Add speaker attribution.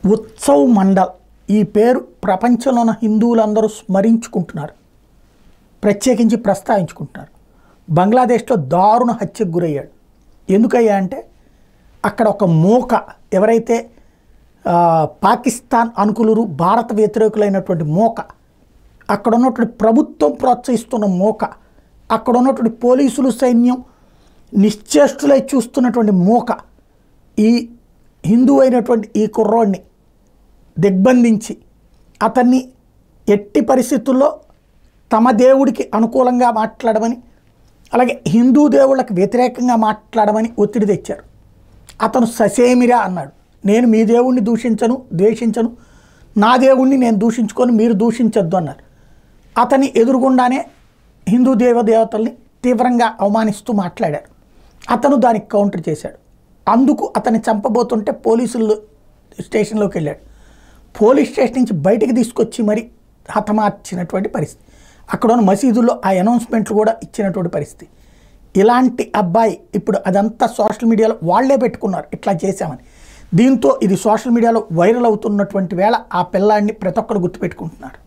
Speaker 1: ఉత్సవ్ మండల్ ఈ పేరు ప్రపంచంలో ఉన్న హిందువులందరూ స్మరించుకుంటున్నారు, ప్రత్యేకించి ప్రస్తావించుకుంటున్నారు. బంగ్లాదేశ్లో దారుణ హత్యకు గురయ్యాడు. ఎందుకయ్యా అంటే అక్కడ ఒక మూక, ఎవరైతే పాకిస్తాన్ అనుకూలురు భారత వ్యతిరేకులైనటువంటి మూక, అక్కడ ఉన్నటువంటి ప్రభుత్వం ప్రోత్సహిస్తున్న మూక, అక్కడ ఉన్నటువంటి పోలీసులు సైన్యం నిశ్చేష్టులై చూస్తున్నటువంటి మూక ఈ హిందూ అయినటువంటి ఈ కుర్రోడిని దిగ్బంధించి అతన్ని ఎట్టి పరిస్థితుల్లో తమ దేవుడికి అనుకూలంగా మాట్లాడమని, అలాగే హిందూ దేవుళ్ళకి వ్యతిరేకంగా మాట్లాడమని ఒత్తిడి తెచ్చారు. అతను ససేమిరా అన్నాడు, నేను మీ దేవుణ్ణి ద్వేషించను, నా దేవుణ్ణి నేను దూషించుకొని మీరు దూషించొద్దు అన్నారు. అతని ఎదురుగుండానే హిందూ దేవతల్ని తీవ్రంగా అవమానిస్తూ మాట్లాడారు. అతను దానికి కౌంటర్ చేశాడు. అందుకు అతన్ని చంపబోతుంటే పోలీసులు స్టేషన్లోకి వెళ్ళాడు. పోలీస్ స్టేషన్ నుంచి బయటికి తీసుకొచ్చి మరి హతమార్చినటువంటి పరిస్థితి. అక్కడ ఉన్న మసీదుల్లో ఆ అనౌన్స్మెంట్లు కూడా ఇచ్చినటువంటి పరిస్థితి. ఇలాంటి అబ్బాయి ఇప్పుడు అదంతా సోషల్ మీడియాలో వాళ్లే పెట్టుకున్నారు ఇట్లా చేశామని. దీంతో ఇది సోషల్ మీడియాలో వైరల్ అవుతున్నటువంటి వేళ ఆ పిల్లాడిని ప్రతి ఒక్కరు గుర్తుపెట్టుకుంటున్నారు.